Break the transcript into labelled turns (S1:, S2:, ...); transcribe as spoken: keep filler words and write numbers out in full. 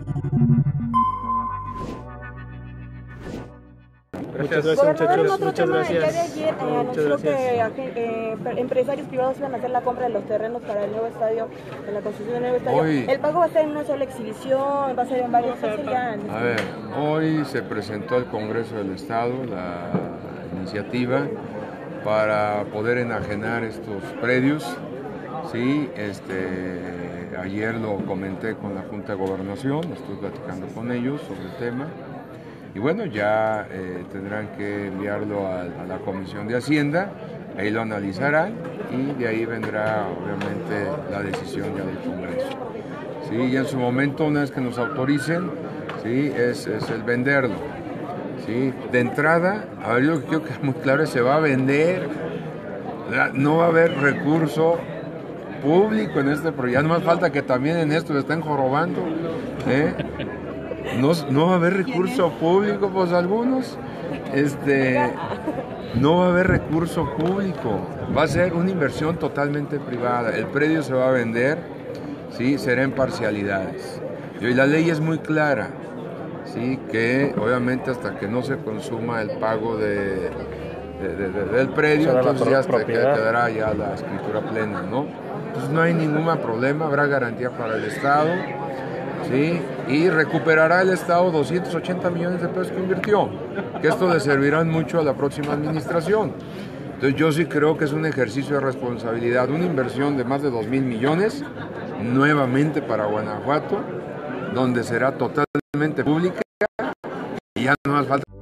S1: Muchas gracias,
S2: Gobernador, en
S1: muchachos.
S2: otro
S1: Muchas
S2: tema,
S1: gracias.
S2: el día de ayer eh, anunció
S1: Muchas
S2: que
S1: gracias.
S2: eh, empresarios privados iban a hacer la compra de los terrenos para el nuevo estadio, de la construcción del nuevo estadio.
S3: Hoy,
S2: ¿El pago va a ser en una sola exhibición? ¿Va a ser en varios? ¿Cuál sería?
S3: a ver, hoy se presentó al Congreso del Estado la iniciativa para poder enajenar estos predios. Sí, este, ayer lo comenté con la Junta de Gobernación, estoy platicando con ellos sobre el tema. Y bueno, ya eh, tendrán que enviarlo a, a la Comisión de Hacienda, ahí lo analizarán y de ahí vendrá obviamente la decisión ya del Congreso. Sí, y en su momento, una vez que nos autoricen, sí, es, es el venderlo. Sí, de entrada, a ver, yo lo que quiero que quede muy claro es que se va a vender, no va a haber recurso público en este proyecto, no más falta que también en esto le estén jorobando, ¿eh? No, no va a haber recurso público, pues algunos, este, no va a haber recurso público, va a ser una inversión totalmente privada, el predio se va a vender, sí, será en parcialidades, y la ley es muy clara, sí, que obviamente hasta que no se consuma el pago de, de, de, de, del predio, entonces ya hasta que quedará ya la escritura plena, ¿no? Entonces no hay ningún problema, habrá garantía para el Estado, ¿sí? Y recuperará el Estado doscientos ochenta millones de pesos que invirtió, que esto le servirá mucho a la próxima administración. Entonces yo sí creo que es un ejercicio de responsabilidad, una inversión de más de dos mil millones, nuevamente para Guanajuato, donde será totalmente pública y ya no más falta